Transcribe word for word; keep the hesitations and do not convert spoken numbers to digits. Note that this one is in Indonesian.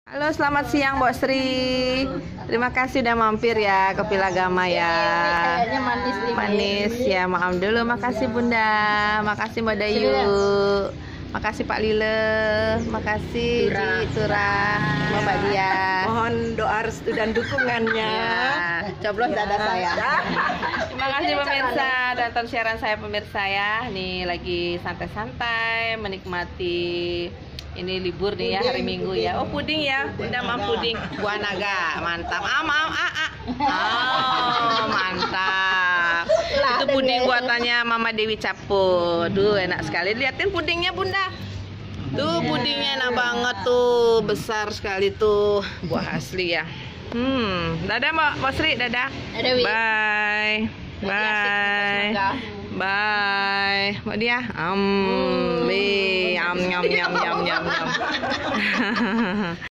Halo, selamat siang Mbak Sri. Terima kasih udah mampir ya ke Pilagama ya. Kayaknya manis nih. Manis ya, maaf dulu. Makasih Bunda, makasih Mbak Dayu, makasih Pak Lile, makasih Ci Turah, Mbak Dia. Mohon doa restu dan dukungannya. Ya, Coblos dada saya. Terima kasih pemirsa dan tonton siaran saya pemirsa ya. Nih lagi santai-santai menikmati. Ini libur nih ya, hari Minggu ya. Oh, puding ya, Bunda mam puding buah naga, mantap. Ah, mam, ah, ah. Oh, mantap. Itu puding buatannya Mama Dewi Capo. Duh, enak sekali. Liatin pudingnya Bunda. Tuh pudingnya enak banget tuh, besar sekali tuh, buah asli ya. Hmm, dadah Mbak Mbak Sri, dadah. Dadah, Wi. Bye, bye. Bye, Mbak Dia. Um, hmm. Am, nyam, nyam, nyam, nyam, nyam.